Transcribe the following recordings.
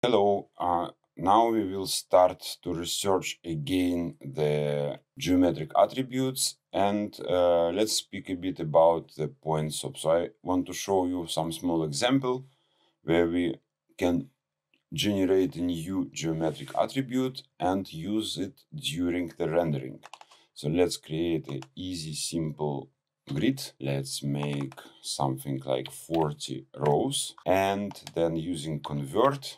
Hello, now we will start to research again the geometric attributes and let's speak a bit about the point SOP. So I want to show you some small example where we can generate a new geometric attribute and use it during the rendering. So let's create an easy, simple grid. Let's make something like 40 rows, and then using convert,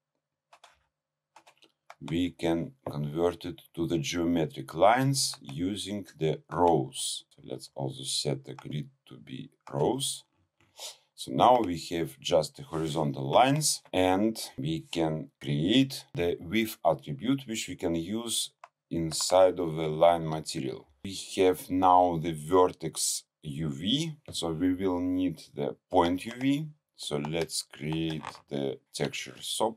we can convert it to the geometric lines using the rows. So let's also set the grid to be rows. So now we have just the horizontal lines, and we can create the width attribute, which we can use inside of the line material. We have now the vertex UV, so we will need the point UV. So let's create the texture SOP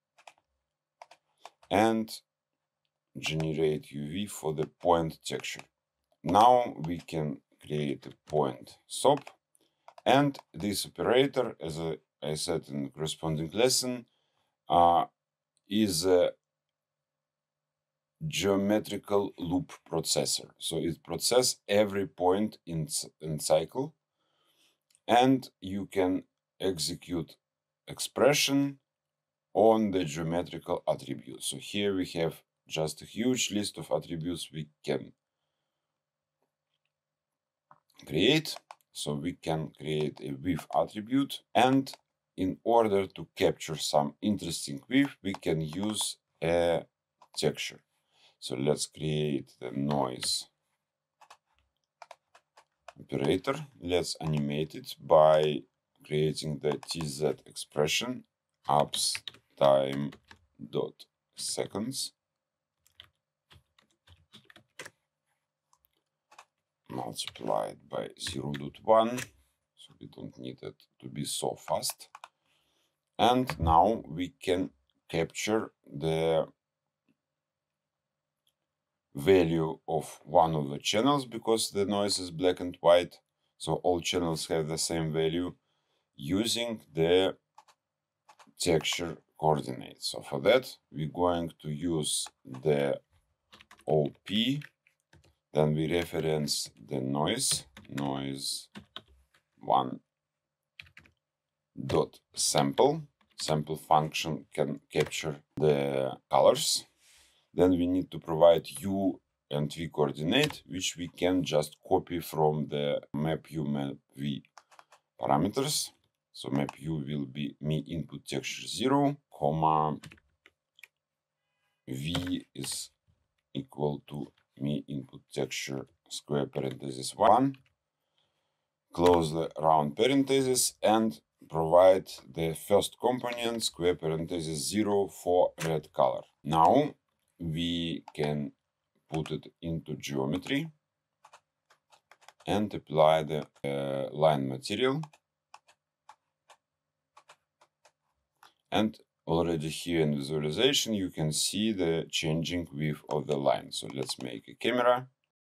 and generate UV for the point texture. Now we can create a point SOP, and this operator, as I said in the corresponding lesson, is a geometrical loop processor. So it processes every point in cycle, and you can execute expression on the geometrical attributes. So here we have just a huge list of attributes we can create. So we can create a width attribute, and in order to capture some interesting width, we can use a texture. So let's create the noise operator. Let's animate it by creating the TZ expression ups time dot seconds multiplied by 0.1, so we don't need it to be so fast. And now we can capture the value of one of the channels, because the noise is black and white, so all channels have the same value, using the texture coordinates. So for that, we're going to use the OP. Then we reference the noise 1 dot sample. Sample function can capture the colors. Then we need to provide U and V coordinate, which we can just copy from the map U, map V parameters. So map U will be me input texture 0, comma V is equal to me input texture square parenthesis 1, close the round parenthesis, and provide the first component square parenthesis 0 for red color. Now we can put it into geometry and apply the line material. And already here in visualization, you can see the changing width of the line. So let's make a camera.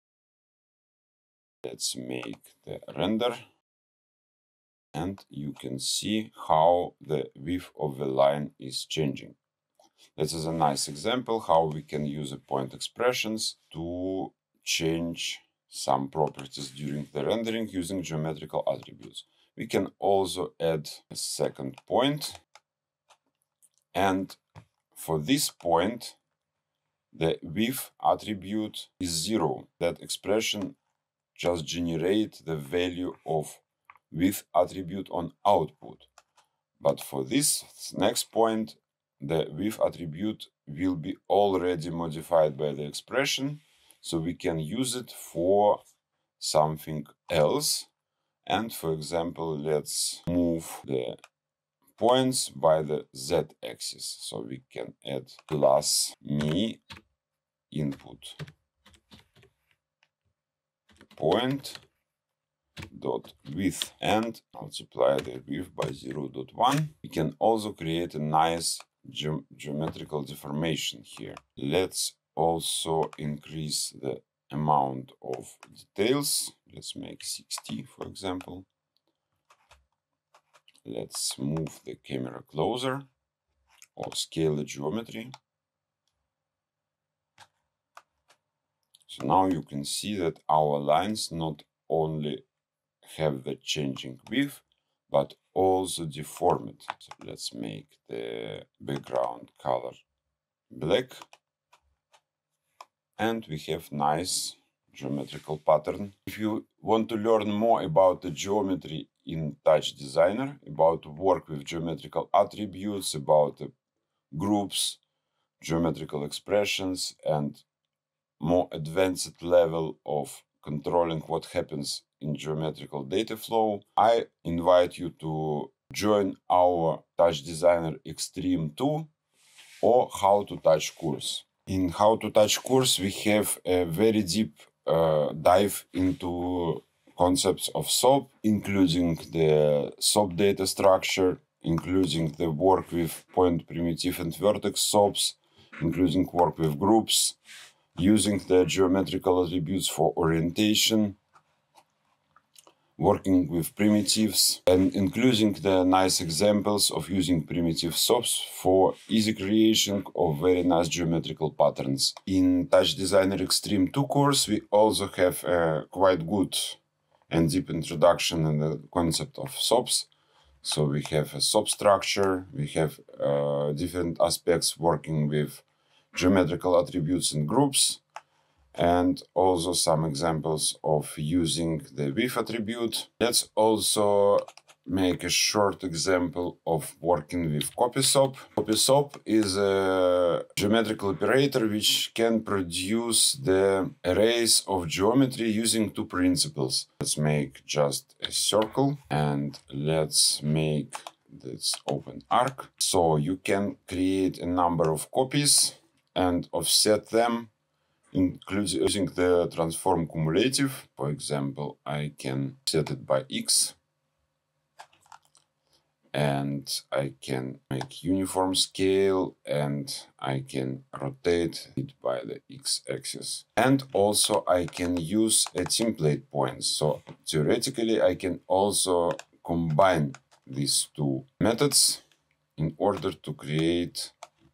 Let's make the render. And you can see how the width of the line is changing. This is a nice example how we can use point expressions to change some properties during the rendering using geometrical attributes. We can also add a second point. And for this point, the width attribute is 0. That expression just generates the value of width attribute on output. But for this next point, the width attribute will be already modified by the expression, so we can use it for something else. And for example, let's move the points by the z-axis. So we can add plus me input point dot width and multiply the width by 0.1. We can also create a nice geometrical deformation here. Let's also increase the amount of details. Let's make 60, for example. Let's move the camera closer. or scale the geometry. So now you can see that our lines not only have the changing width, but also deform it. So let's make the background color black. And we have nice geometrical pattern. If you want to learn more about the geometry in TouchDesigner, about work with geometrical attributes, about groups, geometrical expressions, and more advanced level of controlling what happens in geometrical data flow, I invite you to join our TouchDesigner Extreme 2 or How to Touch course. In How to Touch course, we have a very deep dive into concepts of SOP, including the SOP data structure, including the work with point, primitive, and vertex SOPs, including work with groups, using the geometrical attributes for orientation, working with primitives, and including the nice examples of using primitive SOPs for easy creation of very nice geometrical patterns. In TouchDesigner Extreme 2 course, we also have a quite good and deep introduction in the concept of SOPs. So we have a SOP structure, we have different aspects working with geometrical attributes and groups, and also some examples of using the width attribute. Let's also make a short example of working with Copy SOP. Copy SOP is a geometrical operator which can produce the arrays of geometry using two principles. Let's make just a circle and let's make this open arc. So you can create a number of copies and offset them, including using the transform cumulative. For example, I can set it by X, and I can make uniform scale, and I can rotate it by the X-axis. And also I can use a template points. So theoretically, I can also combine these two methods in order to create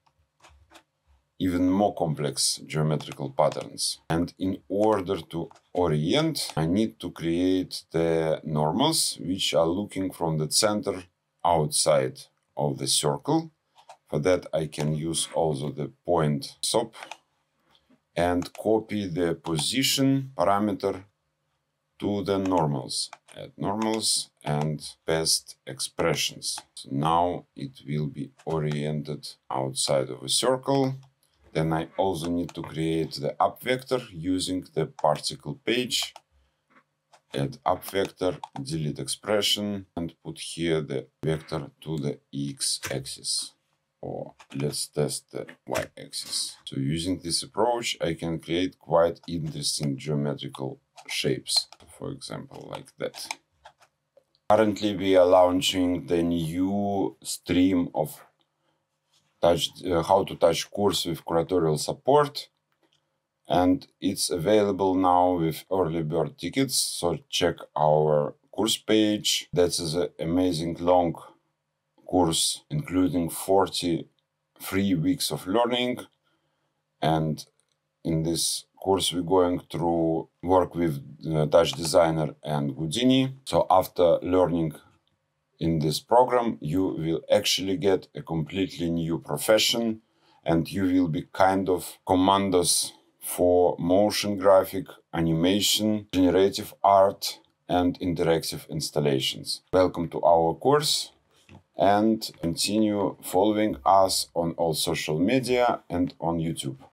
even more complex geometrical patterns. And in order to orient, I need to create the normals, which are looking from the center outside of the circle. For that, I can use also the Point SOP and copy the position parameter to the normals. Add normals and best expressions. So now it will be oriented outside of a circle. Then I also need to create the up vector using the particle page. Add up vector, delete expression, and put here the vector to the x-axis. Or let's test the y-axis. So using this approach, I can create quite interesting geometrical shapes. For example, like that. Currently, we are launching the new stream of How to Touch course with curatorial support, and it's available now with early bird tickets. So check our course page. That is an amazing long course, including 43 weeks of learning. And in this course, we're going through work with TouchDesigner and Houdini. So after learning in this program, you will actually get a completely new profession, and you will be kind of commandos for motion graphic, animation, generative art, and interactive installations. Welcome to our course, and continue following us on all social media and on YouTube.